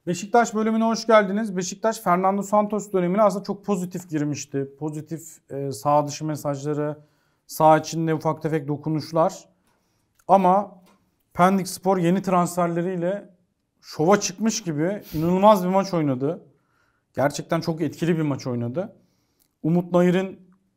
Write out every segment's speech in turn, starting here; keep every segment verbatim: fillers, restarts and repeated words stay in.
Beşiktaş bölümüne hoş geldiniz. Beşiktaş Fernando Santos dönemine aslında çok pozitif girmişti. Pozitif e, sağ dışı mesajları, sağ içinde ufak tefek dokunuşlar. Ama Pendikspor yeni transferleriyle şova çıkmış gibi inanılmaz bir maç oynadı. Gerçekten çok etkili bir maç oynadı. Umut Nayır'ın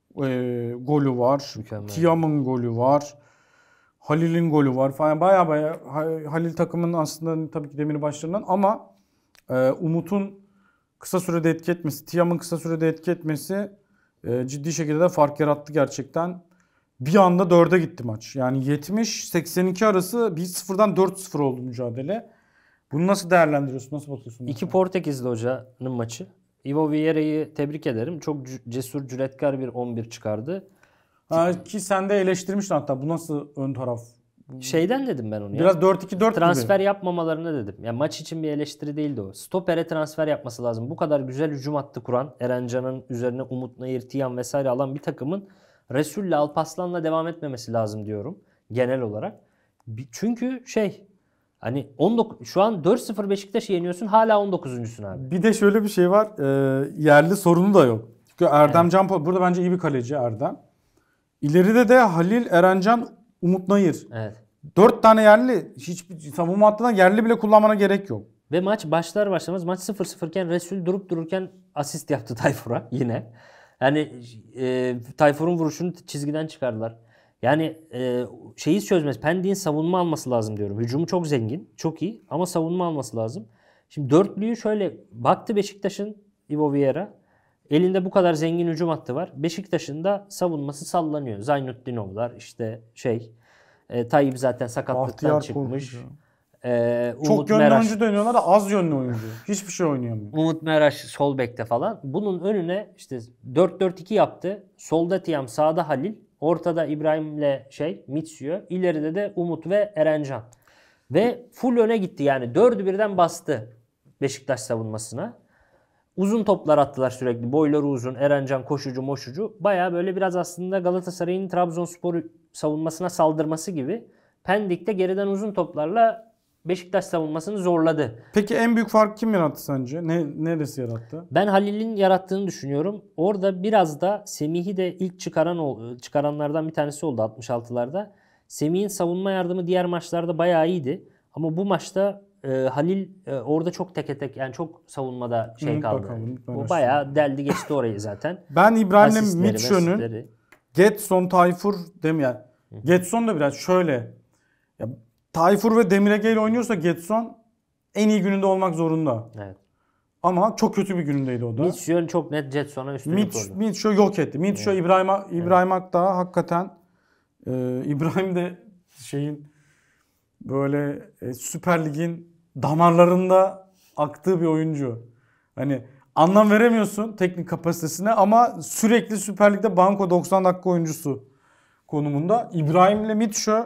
e, golü var. Tiam'ın golü var. Halil'in golü var falan. Baya baya Halil takımın aslında tabii ki demir başlarından ama e, Umut'un kısa sürede etki etmesi, Tiam'ın kısa sürede etki etmesi e, ciddi şekilde de fark yarattı gerçekten. Bir anda dörde gitti maç. Yani yetmiş seksen iki arası bir sıfırdan dört sıfır oldu mücadele. Bunu nasıl değerlendiriyorsun? Nasıl bakıyorsun? İki Portekizli hocanın maçı. Ivo Vieira'yı tebrik ederim. Çok cesur, cüretkar bir on bir çıkardı. Ha, ki sen de eleştirmiştin hatta bu nasıl ön taraf? Şeyden dedim ben onu ya. Biraz dört iki dört gibi. Transfer yapmamalarını dedim. Yani maç için bir eleştiri değildi o. Stopere transfer yapması lazım. Bu kadar güzel hücum hattı kuran, Erencan'ın üzerine Umut Nayır, Tiam vesaire alan bir takımın Resul'le Alparslan'la devam etmemesi lazım diyorum genel olarak. Çünkü şey hani on dokuz şu an dört sıfır Beşiktaş'ı yeniyorsun, hala on dokuzuncusun abi. Bir de şöyle bir şey var. E, yerli sorunu da yok. Çünkü Erdem evet. Can burada bence iyi bir kaleci Erdem. İleride de Halil, Erencan, Umut Nayır. Evet. Dört tane yerli. Hiçbir savunma hattından yerli bile kullanmana gerek yok. Ve maç başlar başlamaz maç sıfır sıfır iken Resul durup dururken asist yaptı Tayfur'a yine. Yani e, Tayfur'un vuruşunu çizgiden çıkardılar. Yani e, şeyi çözmez. Pendik'in savunma alması lazım diyorum. Hücumu çok zengin, çok iyi ama savunma alması lazım. Şimdi dörtlüyü şöyle baktı Beşiktaş'ın Ivo Vieira. Elinde bu kadar zengin hücum hattı var. Beşiktaş'ın da savunması sallanıyor. Zaynutdinovlar işte şey e, Tayyip zaten sakatlıktan Bahtiyar çıkmış. E, Çok yönlü Meraş, oyuncu dönüyorlar da az yönlü oyuncu. Hiçbir şey oynayamıyor. Umut Meraş sol bekte falan. Bunun önüne işte dört dört iki yaptı. Solda Tiam, sağda Halil. Ortada İbrahim'le şey Mitsio. İleride de Umut ve Erencan. Ve full öne gitti yani. Dördü birden bastı Beşiktaş savunmasına. Uzun toplar attılar sürekli. Boyları uzun. Erencan koşucu moşucu. Baya böyle biraz aslında Galatasaray'ın Trabzonspor savunmasına saldırması gibi. Pendik'te geriden uzun toplarla Beşiktaş savunmasını zorladı. Peki en büyük fark kim yarattı sence? Ne, neresi yarattı? Ben Halil'in yarattığını düşünüyorum. Orada biraz da Semih'i de ilk çıkaran çıkaranlardan bir tanesi oldu altmış altılarda. Semih'in savunma yardımı diğer maçlarda bayağı iyiydi. Ama bu maçta e, Halil e, orada çok teke tek yani çok savunmada şey mutlaka, kaldı. mutlaka. O bayağı deldi geçti orayı zaten. Ben İbrahim'le Mitchell'ün Getson, Tayfur demeyen. Getson da biraz şöyle. Ya, Tayfur ve Demir Ege ile oynuyorsa Getson en iyi gününde olmak zorunda. Evet. Ama çok kötü bir günündeydi o da. Mitchell çok net Getson'a üstünlük Mitch, oldu. Mitchell yok etti. Mitchell evet. İbrahim İbrahim evet. Akdağ hakikaten e, İbrahim de şeyin böyle e, Süper Lig'in damarlarında aktığı bir oyuncu. Hani anlam veremiyorsun teknik kapasitesine ama sürekli Süper Lig'de banko doksan dakika oyuncusu konumunda. İbrahim ile Mitchell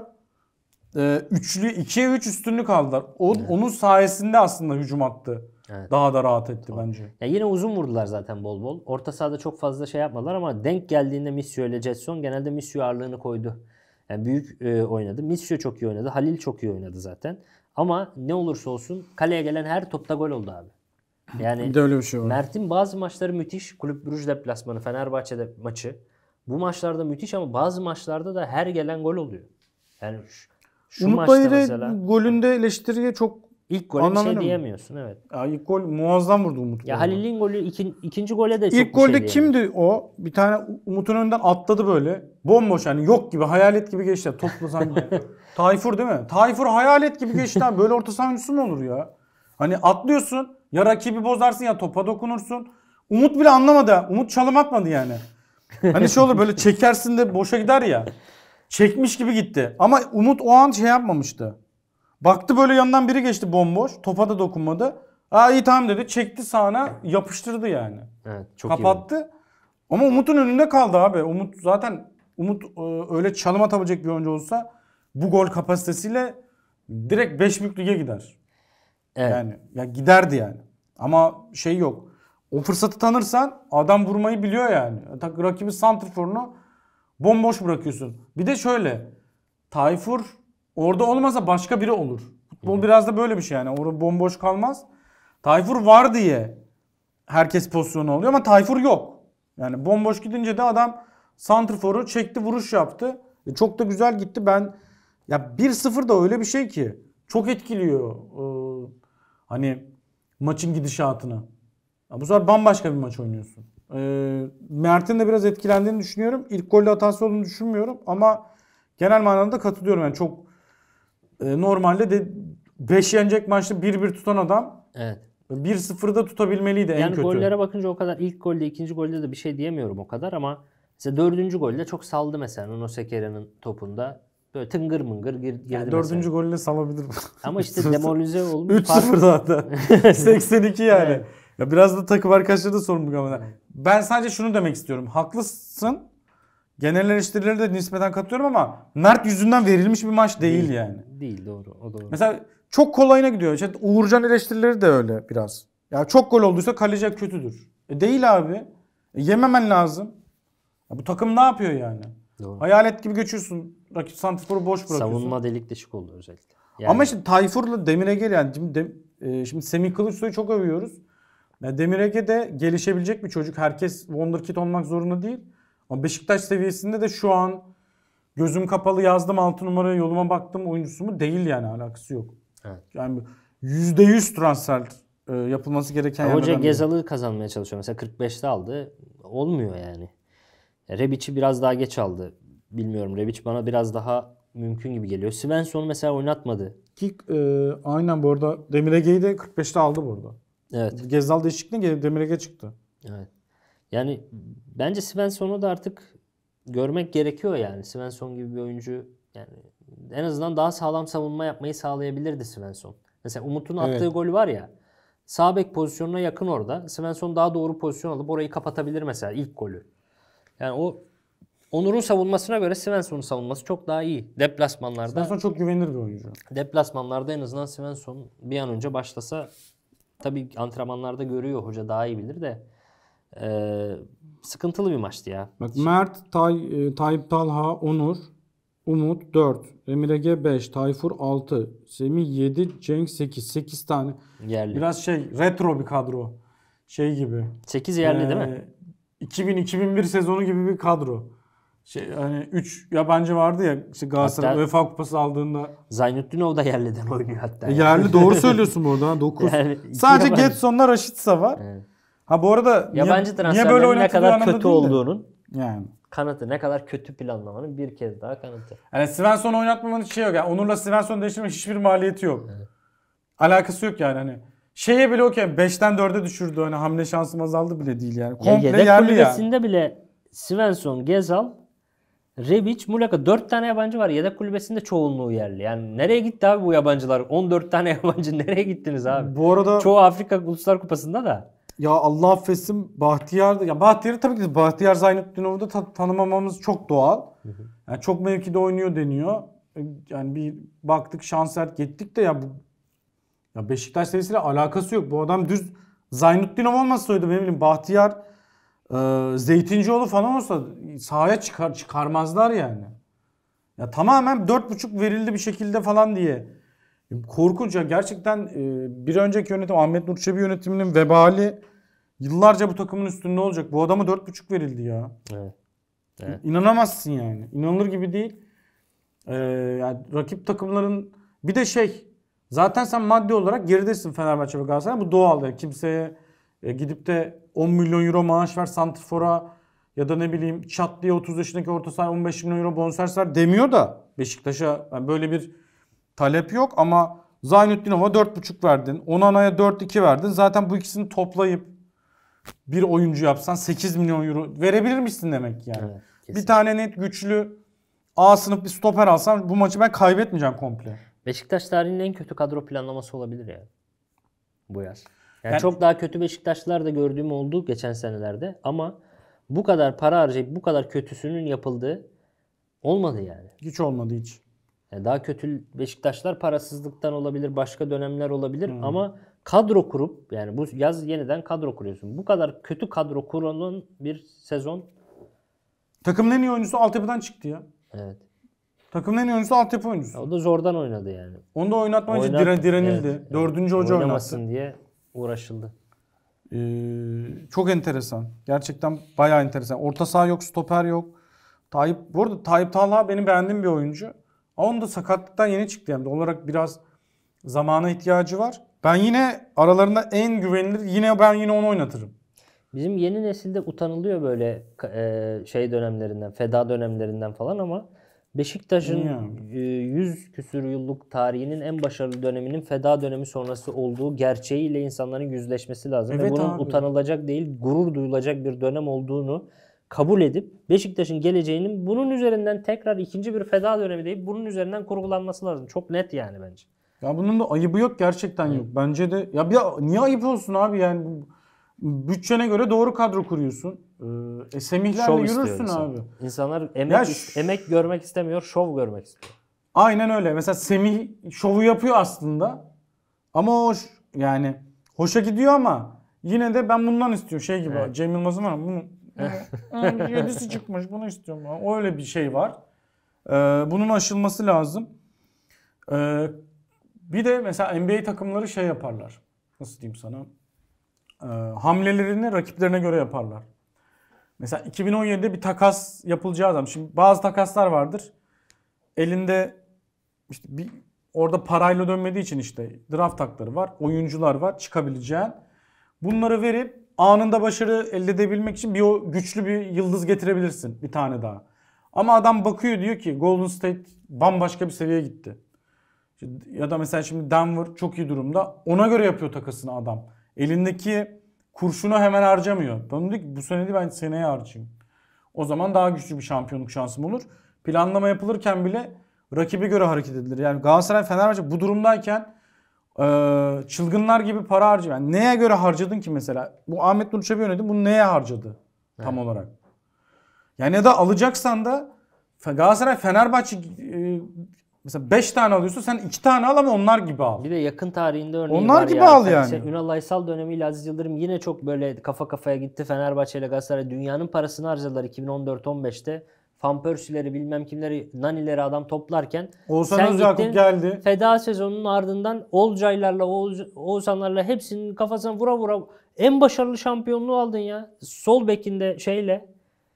e, üçlü ikiye üç üstünlük aldılar. O, evet. Onun sayesinde aslında hücum attı. Evet. Daha da rahat etti tamam. Bence. Ya yine uzun vurdular zaten bol bol. Orta sahada çok fazla şey yapmadılar ama denk geldiğinde Mitsio ile Getson genelde Mitsio ağırlığını koydu. Yani büyük e, oynadı. Mitsio çok iyi oynadı. Halil çok iyi oynadı zaten. Ama ne olursa olsun kaleye gelen her topta gol oldu abi. Yani bir de öyle bir şey var. Mert'in bazı maçları müthiş. Kulüp Brugge deplasmanı, Fenerbahçe'de maçı. Bu maçlarda müthiş ama bazı maçlarda da her gelen gol oluyor. Yani şu, şu Umut maçta Nayır'ı mesela golünde eleştiriye çok İlk gole bir şey diyemiyorsun evet. Ya ilk gol muazzam vurdu Umut. Ya Halil'in golü iki, ikinci gole de çok İlk golde şey kimdi o? Bir tane Umut'un önünden atladı böyle. Bomboş yani yok gibi hayalet gibi geçti. Topla sanki. Tayfur değil mi? Tayfur hayalet gibi geçti. Böyle orta saha oyuncusu mu olur ya? Hani atlıyorsun ya rakibi bozarsın ya topa dokunursun. Umut bile anlamadı. Umut çalım atmadı yani. Hani şey olur böyle çekersin de boşa gider ya. Çekmiş gibi gitti. Ama Umut o an şey yapmamıştı. Baktı böyle yanından biri geçti bomboş. Topa da dokunmadı. Aa iyi tamam dedi. Çekti sağına yapıştırdı yani. Evet, çok kapattı. İyi. Ama Umut'un önünde kaldı abi. Umut zaten Umut öyle çalım atabilecek bir oyuncu olsa bu gol kapasitesiyle direkt beş büyük lige gider. Evet. Yani ya giderdi yani. Ama şey yok. O fırsatı tanırsan adam vurmayı biliyor yani. Rakibi santrforunu bomboş bırakıyorsun. Bir de şöyle. Tayfur orada olmasa başka biri olur. Futbol biraz da böyle bir şey yani. Orada bomboş kalmaz. Tayfur var diye herkes pozisyonu oluyor ama Tayfur yok. Yani bomboş gidince de adam santrforu çekti, vuruş yaptı. E çok da güzel gitti. Ben ya bir sıfır da öyle bir şey ki çok etkiliyor ee, hani maçın gidişatını. Ya bu sefer bambaşka bir maç oynuyorsun. Ee, Mert'in de biraz etkilendiğini düşünüyorum. İlk golde hatası olduğunu düşünmüyorum ama genel manada katılıyorum. Yani çok e, normalde de beş yenecek maçta bir bir tutan adam Evet. bir sıfırda tutabilmeliydi en Yani kötü. gollere bakınca o kadar ilk golde, ikinci golde de bir şey diyemiyorum o kadar ama mesela dördüncü golde çok saldı mesela Nuno Sequeira'nın topunda. Böyle tıngır mıngır gir- girdi Yani mesela. dördüncü golüne salabilir. Ama işte demoralize olmuş. üç sıfır zaten. seksen iki yani. Evet. Ya biraz da takım arkadaşları da sorumluluk ama. Ben sadece şunu demek istiyorum. Haklısın. Genel eleştirileri de nispeten katılıyorum ama Mert yüzünden verilmiş bir maç değil, Değil. yani. Değil, doğru. O doğru. Mesela çok kolayına gidiyor. İşte Uğurcan eleştirileri de öyle biraz. Ya çok gol olduysa kaleci kötüdür. E değil abi. E yememen lazım. Ya bu takım ne yapıyor yani? Doğru. Hayalet gibi geçiyorsun. Rakip santrforu boş bırakıyorsun. Savunma delik deşik oldu özellikle. Yani Ama işte Tayfur'la Demir Ege yani şimdi, de, e, şimdi Semih Kılıçsoy'u çok övüyoruz. Yani Demir Ege de gelişebilecek bir çocuk. Herkes wonderkid olmak zorunda değil. Ama Beşiktaş seviyesinde de şu an gözüm kapalı yazdım altı numaraya yoluma baktım oyuncusu mu? Değil yani, alakası yok. Evet. Yani yüzde yüz transfer e, yapılması gereken Hoca yerlerden biri. Gezal'ı kazanmaya çalışıyor. Mesela kırk beşte aldı. Olmuyor yani. Rebic'i biraz daha geç aldı. Bilmiyorum. Rebic bana biraz daha mümkün gibi geliyor. Svensson'u mesela oynatmadı. Ki e, aynen bu arada Demir Ege'yi de kırk beşte aldı bu arada. Evet. Gezzal değişikliğinde Demir Ege çıktı. Evet. Yani bence Svensson'u da artık görmek gerekiyor yani. Svensson gibi bir oyuncu yani en azından daha sağlam savunma yapmayı sağlayabilirdi Svensson. Mesela Umut'un attığı Evet. gol var ya. Sağ bek pozisyonuna yakın orada. Svensson daha doğru pozisyon alıp orayı kapatabilir mesela ilk golü. Yani o Onur'un savunmasına göre Svensson'un savunması çok daha iyi. Deplasmanlarda. Svensson çok güvenilir bir oyuncu. Deplasmanlarda en azından Svensson bir an önce başlasa, tabii antrenmanlarda görüyor hoca daha iyi bilir de ee, sıkıntılı bir maçtı ya. Bak Mert, Tay, e, Tayyip Talha, Onur, Umut dört, Emir Ege beş, Tayfur altı, Semih yedi, Cenk sekiz. sekiz tane. Yerli. Biraz şey retro bir kadro. Şey gibi. sekiz yerli değil mi? iki bin iki bin bir sezonu gibi bir kadro. Şey hani üç yabancı vardı ya işte Galatasaray Hatta- UEFA Kupası aldığında. Zaynuddinov da yerliden oynuyor hatta. E, yerli doğru söylüyorsun bu arada. dokuz. Yani iki Sadece yabancı. Getson'la Rashica var. Evet. Ha bu arada niye, Yabancı niye böyle transferlerin ne oynatıldığı kadar anlamda kötü değil de. olduğunun Yani. kanıtı, ne kadar kötü planlamanın bir kez daha kanıtı. Yani Svensson'u oynatmamanın şey yok. Yani Onur'la Svensson değiştirmenin hiçbir maliyeti yok. Evet. Alakası yok yani hani. Şeye bile okey beşten dörde düşürdü. Hani hamle şansım azaldı bile değil yani. Ya Komple yedek yerli kulübesinde yani. bile Svensson, Gezal, Rebic, Muleka dört tane yabancı var. Yedek kulübesinde çoğunluğu yerli. Yani nereye gitti abi bu yabancılar? on dört tane yabancı nereye gittiniz abi? Bu arada Çoğu Afrika Uluslar Kupası'nda da. ya Allah affetsin Bahtiyar ya Bahtiyar'ı tabii ki de Bahtiyar Zaynutdinov'u da ta- tanımamamız çok doğal. Yani çok mevkide oynuyor deniyor. Yani bir baktık şanser gittik de ya bu ya Beşiktaş serisiyle alakası yok. Bu adam düz Zaynutdinov olmasaydı ne bileyim Bahtiyar e, Zeytincioğlu falan olsa sahaya çıkar çıkarmazlar yani. Ya tamamen dört buçuk verildi bir şekilde falan diye. Korkunç ya gerçekten e, bir önceki yönetim Ahmet Nur Çebi yönetiminin vebali yıllarca bu takımın üstünde olacak. Bu adama dört buçuk verildi ya. Evet. Evet. İnanamazsın yani. İnanılır gibi değil. Ee, yani rakip takımların bir de şey zaten sen maddi olarak geridesin Fenerbahçe ve Galatasaray. Bu doğal. Yani kimseye e, gidip de on milyon euro maaş ver santrfora ya da ne bileyim çat diye otuz yaşındaki orta saha on beş milyon euro bonservis ver demiyor da Beşiktaş'a yani böyle bir talep yok ama Zaynutdinov'a dört buçuk verdin. Onana'ya dört iki verdin. Zaten bu ikisini toplayıp bir oyuncu yapsan sekiz milyon euro verebilir misin demek yani. Evet, kesin. Bir tane net güçlü A sınıf bir stoper alsam bu maçı ben kaybetmeyeceğim komple. Beşiktaş tarihinin en kötü kadro planlaması olabilir yani. Bu yaz. Yani, Yani- çok daha kötü Beşiktaşlılar da gördüğüm oldu geçen senelerde ama bu kadar para harcayıp bu kadar kötüsünün yapıldığı olmadı yani. Hiç olmadı hiç. Yani daha kötü Beşiktaşlar parasızlıktan olabilir, başka dönemler olabilir ama kadro kurup yani bu yaz yeniden kadro kuruyorsun. Bu kadar kötü kadro kurulan bir sezon. Takımın en iyi oyuncusu altyapıdan çıktı ya. Evet. Takımın en iyi oyuncusu altyapı oyuncusu. O da zordan oynadı yani. Onu da oynatmayınca Oynat- dire, direnildi. evet, Dördüncü hoca oynattı. oynamasın diye. uğraşıldı. Ee, çok enteresan. Gerçekten bayağı enteresan. Orta saha yok, stoper yok. Tayyip, bu arada Tayyip Talha benim beğendiğim bir oyuncu. Ama onun da sakatlıktan yeni çıktı yani. Olarak biraz zamana ihtiyacı var. Ben yine aralarında en güvenilir, yine ben yine onu oynatırım. Bizim yeni nesilde utanılıyor böyle e, şey dönemlerinden, feda dönemlerinden falan ama Beşiktaş'ın e, yüz küsür yıllık tarihinin en başarılı döneminin feda dönemi sonrası olduğu gerçeğiyle insanların yüzleşmesi lazım. Evet Ve bunun abi. utanılacak değil, gurur duyulacak bir dönem olduğunu kabul edip Beşiktaş'ın geleceğinin bunun üzerinden tekrar ikinci bir feda dönemi deyip bunun üzerinden kurgulanması lazım. Çok net yani bence. Ya bunun da ayıbı yok, gerçekten yok. Bence de ya bir niye ayıp olsun abi yani bu, bütçene göre doğru kadro kuruyorsun. Ee, e, Semihlerle Şov yürürsün istiyor insan. abi. İnsanlar emek Ya is- emek görmek istemiyor, şov görmek istiyor. Aynen öyle. Mesela Semih şovu yapıyor aslında. Ama o ş- yani hoşa gidiyor ama yine de ben bundan istiyorum. Şey gibi Evet. Cem Yılmaz'ın var. Bunu yedisi çıkmış, bunu istiyorum. O öyle bir şey var. Ee, bunun aşılması lazım. Ee, bir de mesela N B A takımları şey yaparlar. Nasıl diyeyim sana? Ee, hamlelerini rakiplerine göre yaparlar. Mesela iki bin on yedide bir takas yapılacağı zaman. Şimdi bazı takaslar vardır. Elinde işte bir orada parayla dönmediği için işte draft hakları var, oyuncular var, çıkabileceğin. Bunları verip anında başarı elde edebilmek için bir o güçlü bir yıldız getirebilirsin, bir tane daha. Ama adam bakıyor, diyor ki Golden State bambaşka bir seviyeye gitti. Ya da mesela şimdi Denver çok iyi durumda. Ona göre yapıyor takasını adam. Elindeki kurşunu hemen harcamıyor. Ben diyor ki bu sene değil, ben seneye harcayayım. O zaman daha güçlü bir şampiyonluk şansım olur. Planlama yapılırken bile rakibe göre hareket edilir. Yani Galatasaray, Fenerbahçe bu durumdayken e, çılgınlar gibi para harcıyor. Yani neye göre harcadın ki mesela? Bu Ahmet Nur Çebi yönetimi bunu neye harcadı tam Evet. olarak? Yani ya da alacaksan da Galatasaray, Fenerbahçe e, mesela beş tane alıyorsa sen iki tane al ama onlar gibi al. Bir de yakın tarihinde örneği Onlar var gibi ya. al Hani yani. şey, Ünal Aysal dönemiyle Aziz Yıldırım yine çok böyle kafa kafaya gitti. Fenerbahçe ile Galatasaray dünyanın parasını harcadılar iki bin on dört on beşte. Van Persie'leri bilmem kimleri, Nani'leri adam toplarken Oğuzhan sen Özyakup gittin geldi. feda sezonunun ardından Olcaylarla, Oğuz, Oğuzhanlarla hepsinin kafasına vura vura en başarılı şampiyonluğu aldın ya. Sol bekinde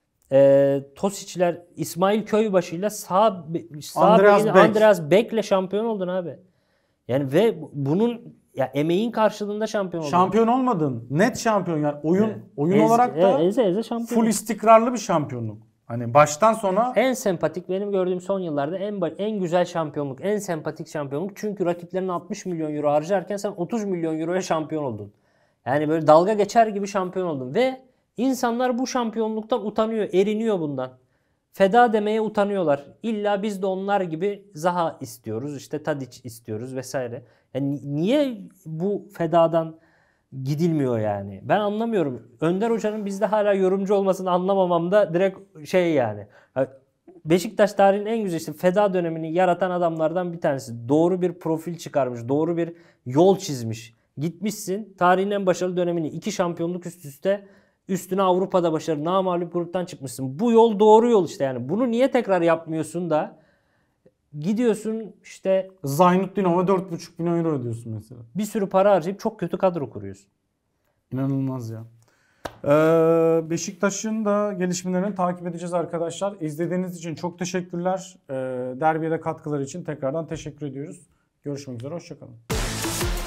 şeyle e, Tosic'ler, İsmail Köybaşı'yla sağ, sağ Andreas bekinde Beck. Andreas Beck'le şampiyon oldun abi. Yani ve bunun ya emeğin karşılığında şampiyon oldun. Şampiyon olmadın. Net şampiyon yani. Oyun Evet. oyun Ez- olarak da e- eze eze şampiyon. full istikrarlı bir şampiyonluk. Hani baştan sona En sempatik benim gördüğüm son yıllarda en ba- en güzel şampiyonluk, en sempatik şampiyonluk. Çünkü rakiplerin altmış milyon euro harcarken sen otuz milyon euroya şampiyon oldun. Yani böyle dalga geçer gibi şampiyon oldun ve insanlar bu şampiyonluktan utanıyor, eriniyor bundan. Feda demeye utanıyorlar. İlla biz de onlar gibi Zaha istiyoruz, işte Tadic istiyoruz vesaire. Yani niye bu fedadan gidilmiyor yani? Ben anlamıyorum. Önder Hoca'nın bizde hala yorumcu olmasını anlamamam da direkt şey yani. Beşiktaş tarihinin en güzel işte feda dönemini yaratan adamlardan bir tanesi. Doğru bir profil çıkarmış, doğru bir yol çizmiş. Gitmişsin tarihin en başarılı dönemini iki şampiyonluk üst üste, üstüne Avrupa'da başarı, namağlup gruptan çıkmışsın. Bu yol doğru yol işte yani. Bunu niye tekrar yapmıyorsun da gidiyorsun işte Zaynutdinov'a dört buçuk milyon euro ödüyorsun mesela. bir sürü para harcayıp çok kötü kadro kuruyorsun. İnanılmaz ya. Ee, Beşiktaş'ın da gelişmelerini takip edeceğiz arkadaşlar. İzlediğiniz için çok teşekkürler. Ee, derbiye de katkıları için tekrardan teşekkür ediyoruz. Görüşmek üzere, hoşçakalın.